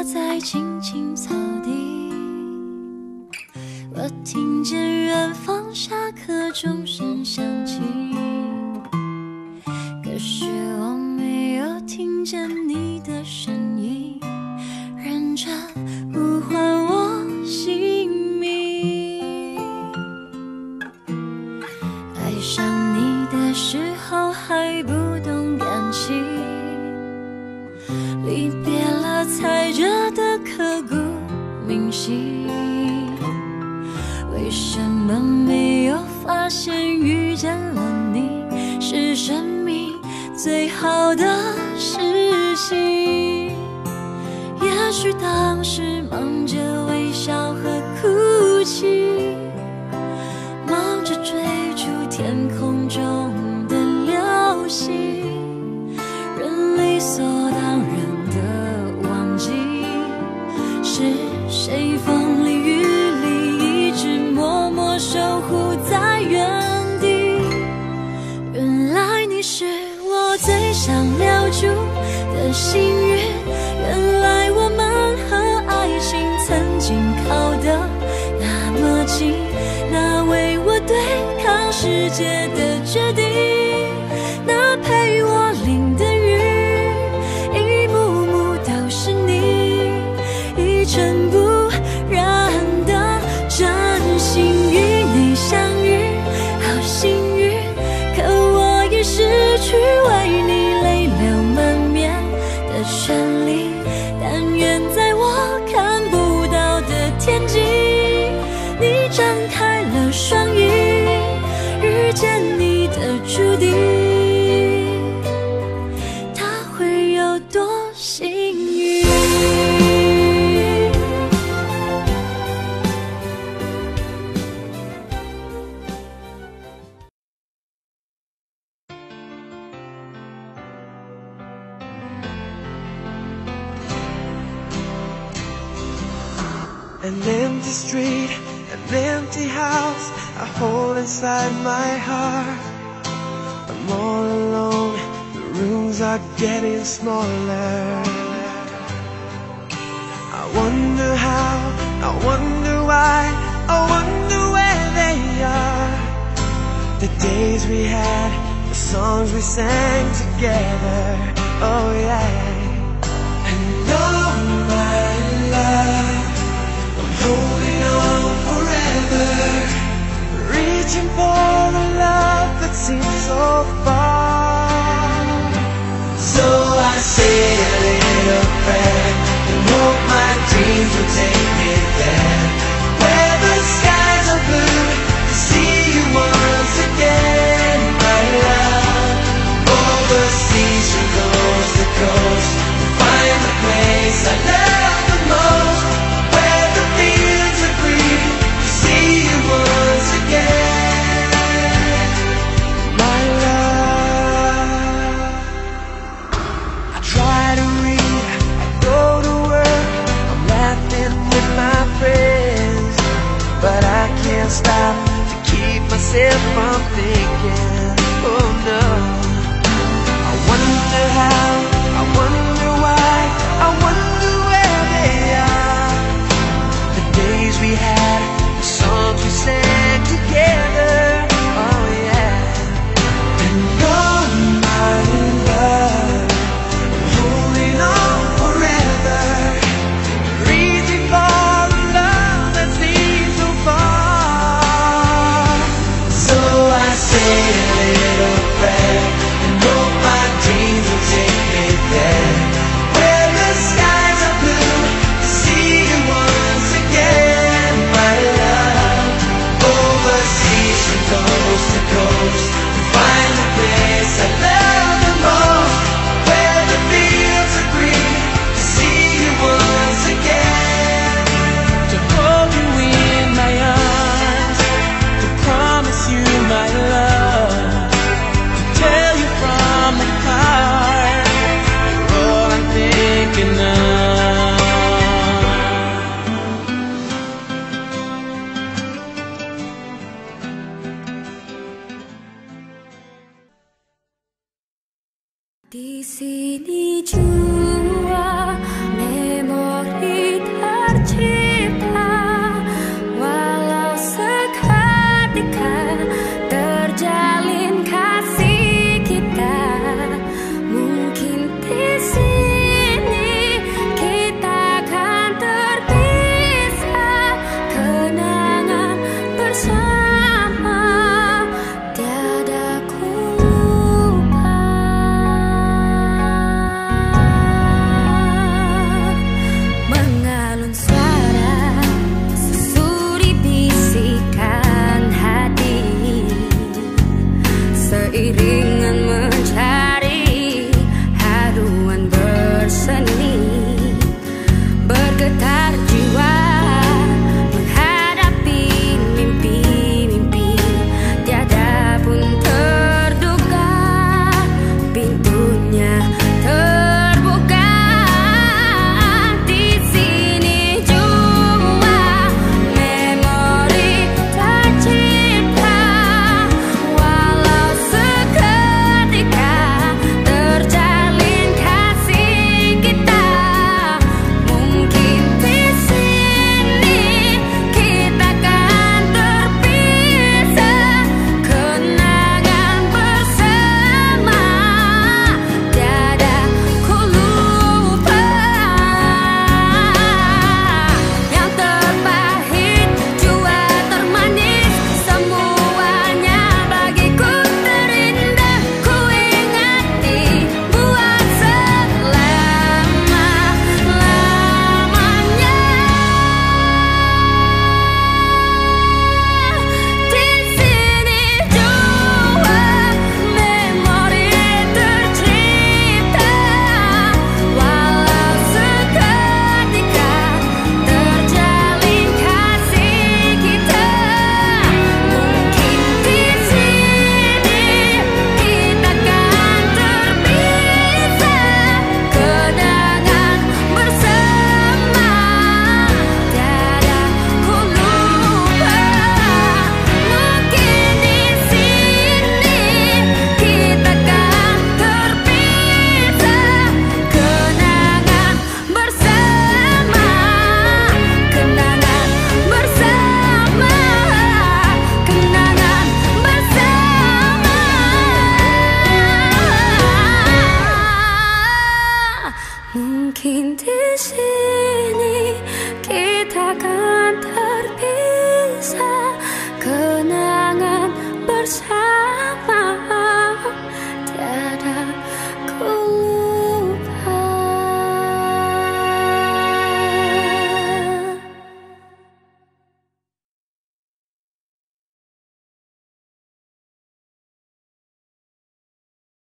在青青草地，我听见远方下课钟声响起，可是我没有听见你的声音，认真呼唤我姓名。爱上你的时候还不懂感情，离别了踩着的刻骨铭心，为什么没有发现遇见了你是生命最好的事情？也许当时忙着微笑和哭泣，忙着追逐天空中的流星，人理所当然的忘记是谁风里雨里一直默默守护在原地。原来你是我最想留住的幸运，原来我们和爱情曾经靠得那么近，那为我对抗世界的决定，那陪我淋的雨，一幕幕都是你，一尘不染的真心与你相遇，好幸运，可我已失去为你泪流满面的权利，但愿在我看不到的天际，你张开了双翼，遇见你的注定，他会有多幸运。 An empty street, an empty house I hold inside my heart. I'm all alone, the rooms are getting smaller. I wonder how, I wonder why, I wonder where they are. The days we had, the songs we sang together, oh yeah. And oh my love, holding on forever, reaching for a love that seems so far. So I say a little prayer and hope my dreams will take me there, where the skies are blue, to see you once again, my love. Overseas from coast to coast, 个他。